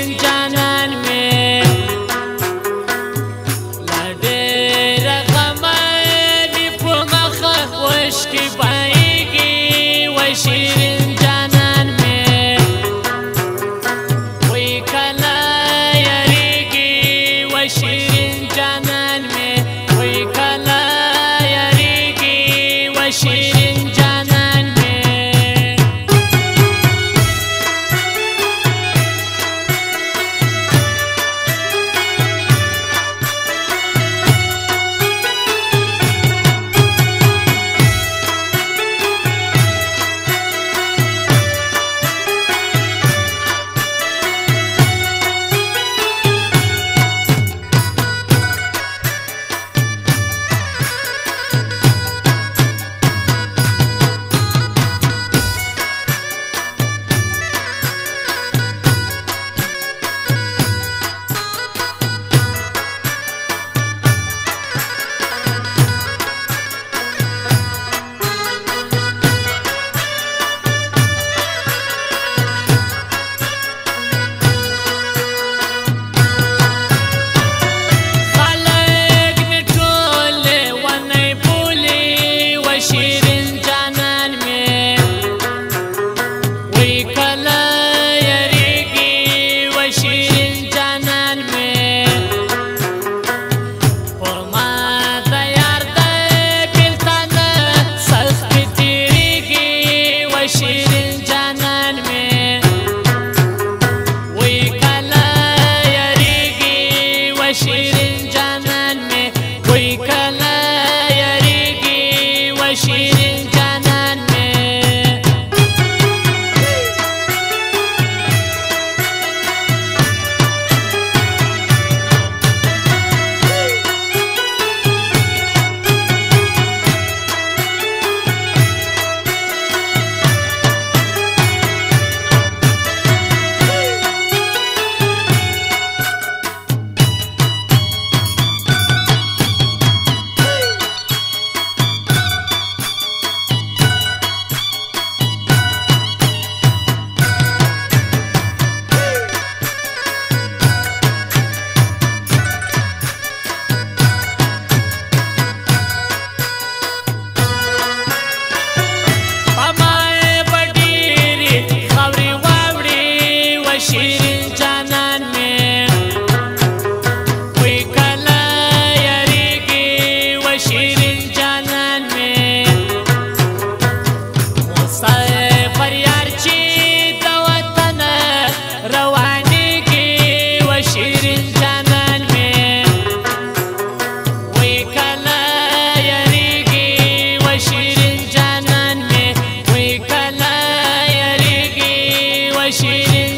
شیرین جانان میں لڈیر غمانی پو مخ وشکی بائیگی و شیرین جانان میں وی کلا یریگی و شیرین جانان میں وی کلا یریگی و شیرین جانان میں شیرین جانان میں وی کلا یریگی و شیرین جانان میں پما دیار دی بلتان سخت تیریگی و شیرین جانان میں وی کلا یریگی و شیرین جانان میں وی کلا شیرین جانان میں شیرین جانان میں وی کلا یریگی و شیرین جانان میں مسافر یار چی د وطن روانیگی و شیرین جانان میں وی کلا یریگی و شیرین جانان میں وی کلا یریگی و شیرین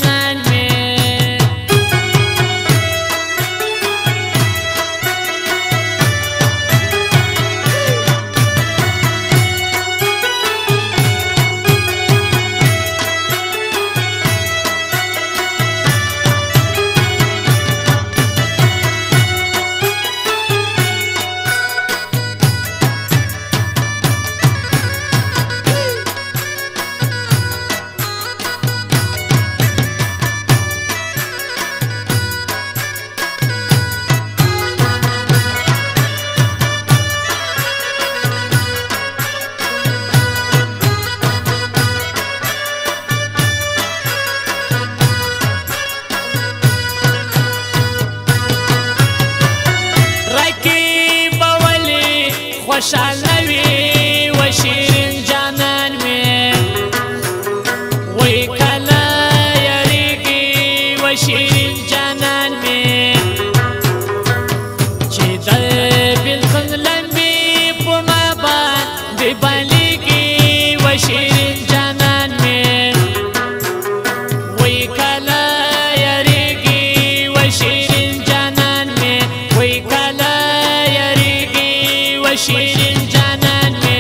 خوشحالوی و شیرین جانان میں وی کلا یریگی و شیرین جانان میں چی در بلکن لمبی پما باندی بالیگی و شیرین جانان میں وی کلا یریگی و شیرین جانان میں وی کلا یریگی و شیرین جانان میں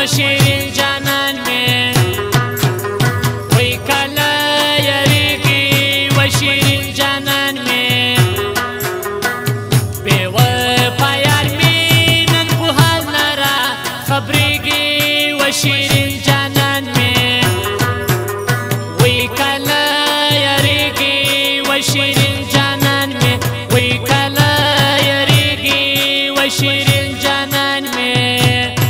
شیرین جانان می وی کلا یریگی و شیرین جانان می بی وفا یار می نن پو حال نرا خبریگی و شیرین جانان می وی کلا یریگی و شیرین جانان می وی کلا یریگی و شیرین جانان می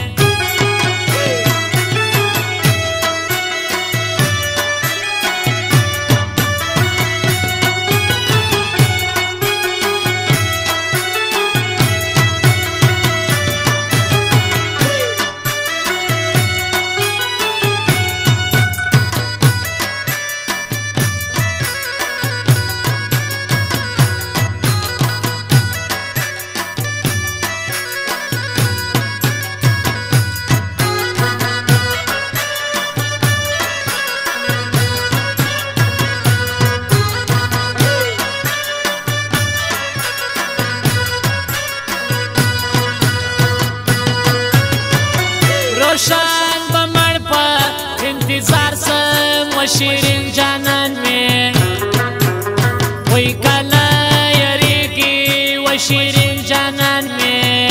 روشن بمړ په انتظار سم و شیرین جانان می وی کلا یریگی و شیرین جانان می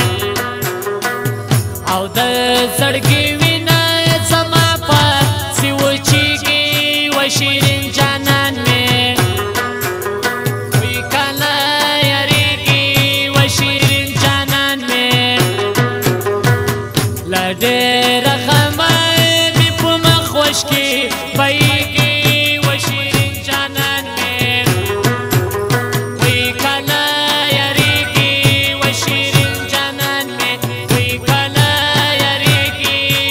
او د زړګي وینا زما په سوچيږي و شیرین جانان می وی کلا یریگی و شیرین جانان می لډېر غمه په مخ وشکي بایګي و شیرین جانان می وی کلا یریږي و شیرین جانان می وی کلا یریږي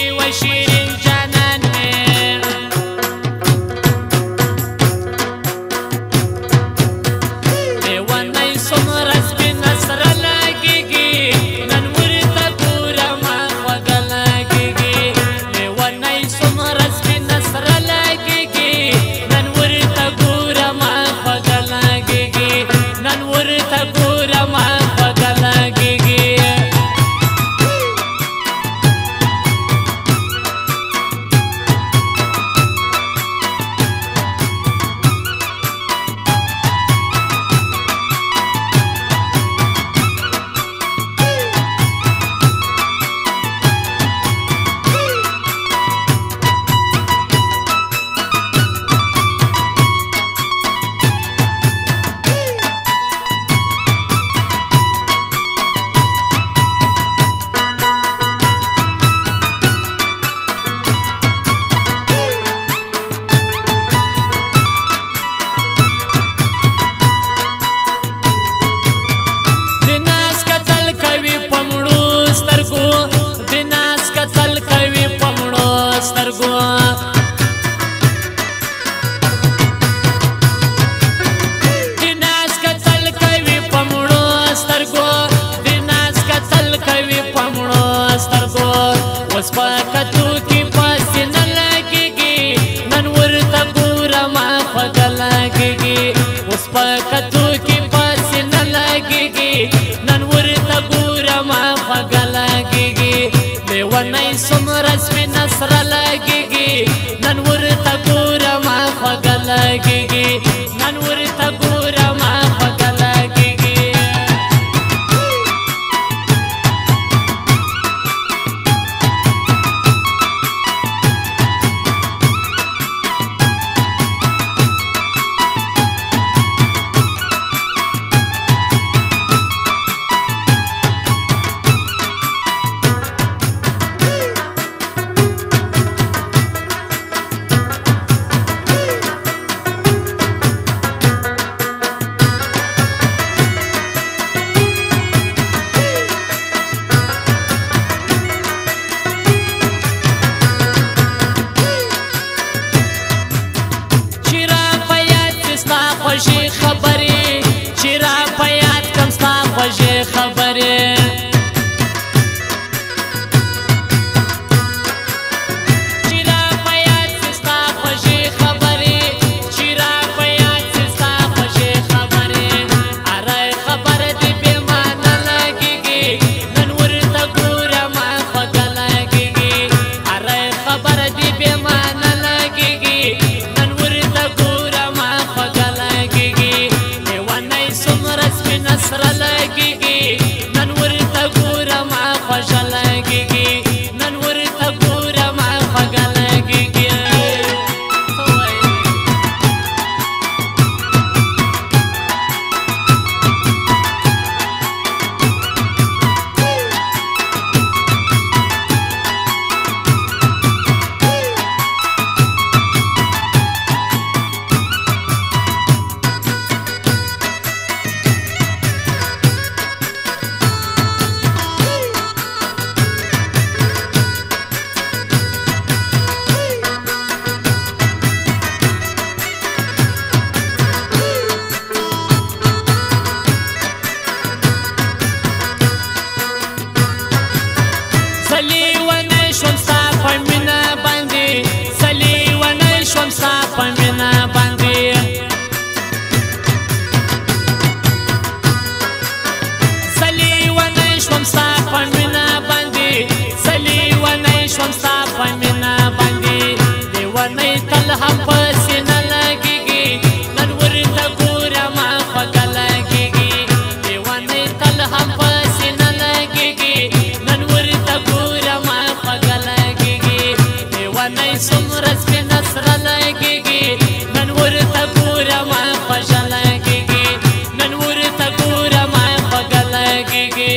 مینا باندې لیونۍ تل هم په سینه لګېږي نن ورته ګورم خوږه لګېږي لیونۍ تل هم په سینه لګېږي نن ورته ګورم خوږه لګېږي لیونۍ څومره سپینه سره لګېږي نن ورته ګورم خوږه لګېږي نن ورته ګورم خوږه لګېږي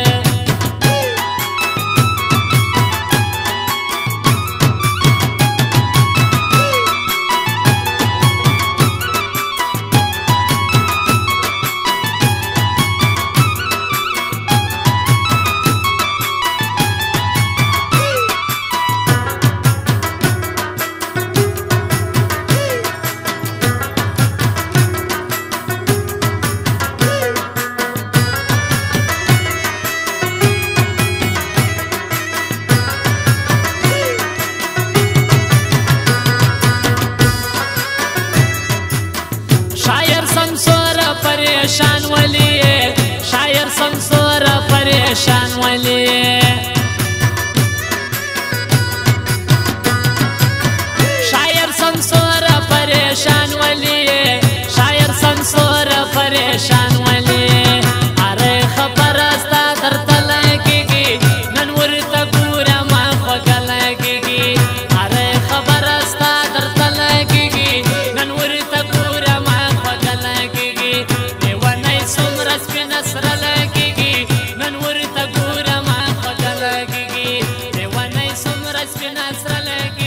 پریشان ولی شاعر سمسور پریشان ولی شاعر سمسور پریشان ولی شاعر سمسور پریشان ولی اره خبر استا درته لګېږي نن ورته ګورم خوږه لګېږي اره خبر استا درته لګېږي نن ورته ګورم خوږه لګېږي څومره سپینه سره لګېږي نن ورته ګورم خوږه لګېږي لیونۍ څومره سپینه سره لګېږي